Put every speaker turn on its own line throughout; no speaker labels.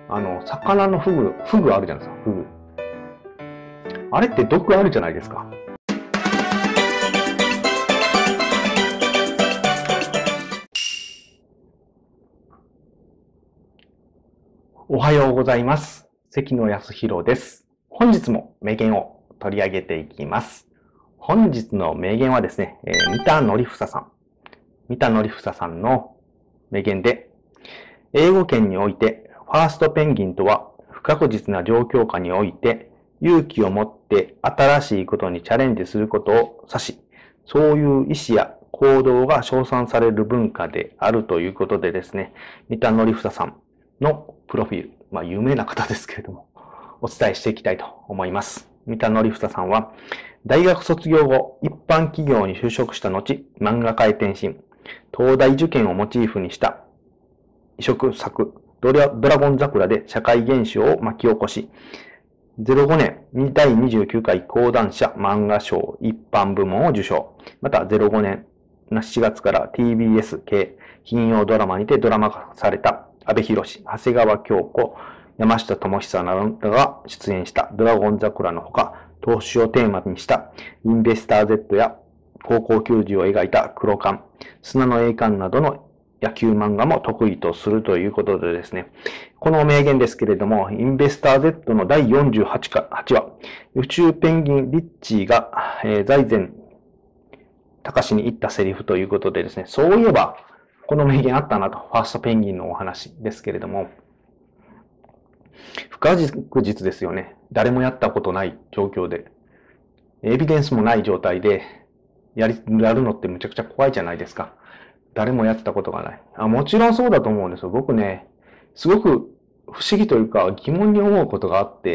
魚のフグあるじゃないですか、フグ。あれって毒あるじゃないですか。おはようございます。関野康弘です。本日も名言を取り上げていきます。本日の名言はですね、三田紀房さんの名言で、英語圏においてファーストペンギンとは不確実な状況下において勇気を持って新しいことにチャレンジすることを指し、そういう意思や行動が称賛される文化であるということでですね、三田紀房さんのプロフィール、有名な方ですけれども、お伝えしていきたいと思います。三田紀房さんは、大学卒業後、一般企業に就職した後、漫画家へ転身、東大受験をモチーフにした異色作、ドラゴン桜で社会現象を巻き起こし、05年第29回講談社漫画賞一般部門を受賞。また05年7月から TBS 系金曜ドラマにてドラマ化された阿部寛、長谷川京子、山下智久などが出演したドラゴン桜のほか、投資をテーマにしたインベスター Z や高校球児を描いた黒缶、砂の栄冠などの野球漫画も得意とするということでですね、この名言ですけれども、インベスター Z の第48話、宇宙ペンギンリッチーが、財前隆に言ったセリフということでですね、そういえば、この名言あったなと、ファーストペンギンのお話ですけれども、不確実ですよね。誰もやったことない状況で、エビデンスもない状態でやるのってむちゃくちゃ怖いじゃないですか。誰もやったことがない。もちろんそうだと思うんですよ。僕ね、すごく不思議というか疑問に思うことがあって、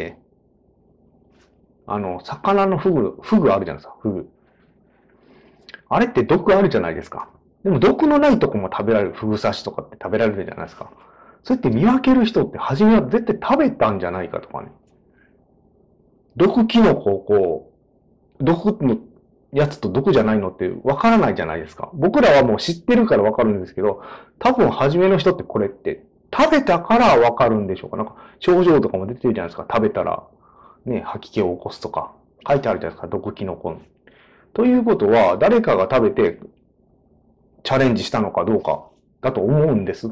魚のフグあるじゃないですか、フグ。あれって毒あるじゃないですか。でも毒のないとこも食べられる、フグ刺しとかって食べられるじゃないですか。そうやって見分ける人って初めは絶対食べたんじゃないかとかね。毒キノコを毒のやつと毒じゃないのってわからないじゃないですか。僕らはもう知ってるからわかるんですけど、多分初めの人ってこれって食べたからわかるんでしょうか。なんか症状とかも出てるじゃないですか。食べたらね、吐き気を起こすとか書いてあるじゃないですか。毒キノコ。ということは誰かが食べてチャレンジしたのかどうかだと思うんです。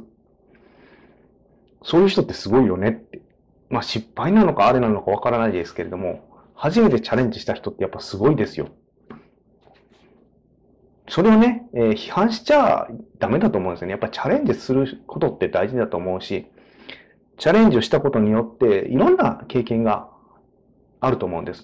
そういう人ってすごいよねって。失敗なのかあれなのかわからないですけれども、初めてチャレンジした人ってやっぱすごいですよ。それをね、批判しちゃダメだと思うんですよね。やっぱチャレンジすることって大事だと思うし、チャレンジをしたことによっていろんな経験があると思うんです。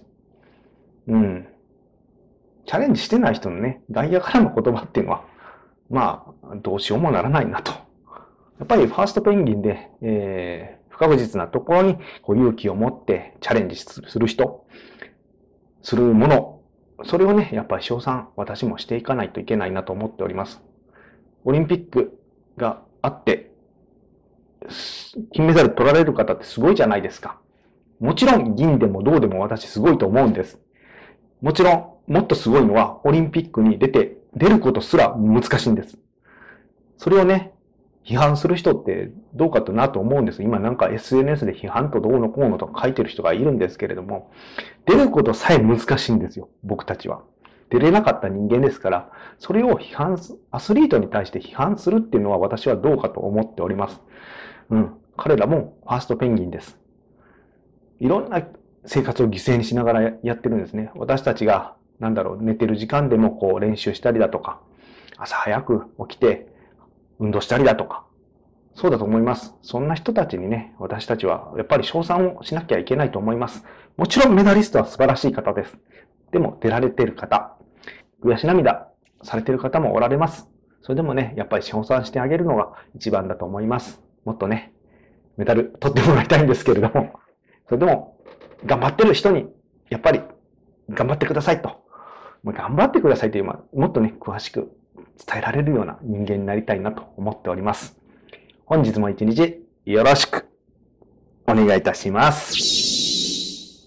チャレンジしてない人のね、外野からの言葉っていうのは、どうしようもならないなと。やっぱりファーストペンギンで、不確実なところに勇気を持ってチャレンジする人、するもの、それをね、やっぱり称賛、私もしていかないといけないなと思っております。オリンピックがあって、金メダル取られる方ってすごいじゃないですか。もちろん銀でも銅でも私すごいと思うんです。もちろん、もっとすごいのはオリンピックに出ることすら難しいんです。それをね、批判する人ってどうかなと思うんです。今なんか SNS で批判とどうのこうのとか書いてる人がいるんですけれども、出ることさえ難しいんですよ、僕たちは。出れなかった人間ですから、それをアスリートに対して批判するっていうのは私はどうかと思っております。彼らもファーストペンギンです。いろんな生活を犠牲にしながらやってるんですね。私たちが、寝てる時間でも練習したりだとか、朝早く起きて運動したりだとか、そうだと思います。そんな人たちにね、私たちはやっぱり称賛をしなきゃいけないと思います。もちろんメダリストは素晴らしい方です。でも出られている方、悔し涙されている方もおられます。それでもね、やっぱり称賛してあげるのが一番だと思います。もっとね、メダル取ってもらいたいんですけれども、それでも頑張ってる人に、やっぱり頑張ってくださいと。頑張ってくださいという、もっとね、詳しく伝えられるような人間になりたいなと思っております。本日も一日よろしくお願いいたします。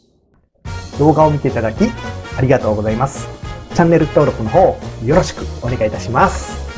動画を見ていただきありがとうございます。チャンネル登録の方よろしくお願いいたします。